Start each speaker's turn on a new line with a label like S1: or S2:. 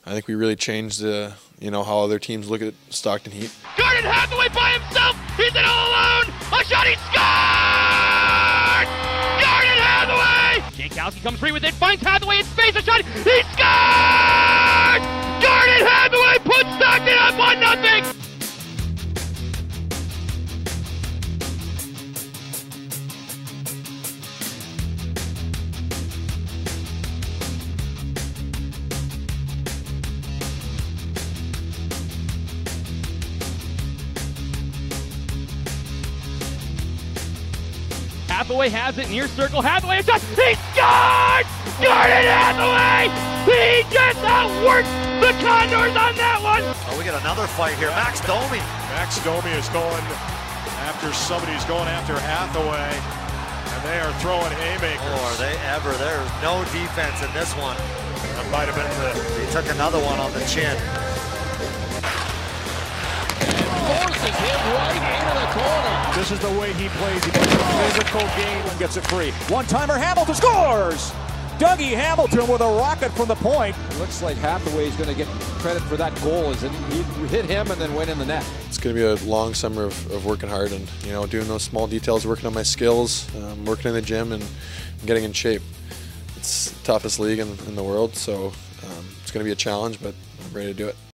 S1: I think we really changed how other teams look at Stockton Heat.
S2: Garnet Hathaway by himself. He's in all alone. A shot. He scored! Garnet Hathaway. Jankowski comes free with it. Finds Hathaway in space. A shot. He scored! Garnet Hathaway puts Stockton up 1-0. Hathaway has it near circle. Hathaway is shot. He scored! Garnet Hathaway! He just outworked the Condors on that one.
S3: Oh, we got another fight here. Max Domi.
S4: Max Domi is going after somebody's going after Hathaway, and they are throwing haymakers.
S3: Oh, are they ever? There's no defense in this one.
S4: That might have been
S3: He took another one on the chin.
S5: Forces him right into the corner.
S4: This is the way he plays. He plays a physical game and gets it free.
S6: One-timer, Hamilton scores! Dougie Hamilton with a rocket from the point. It looks like Hathaway's going to get credit for that goal as he hit him and then went in the net.
S1: It's going to be a long summer of working hard and doing those small details, working on my skills, working in the gym and getting in shape. It's the toughest league in the world, so it's going to be a challenge, but I'm ready to do it.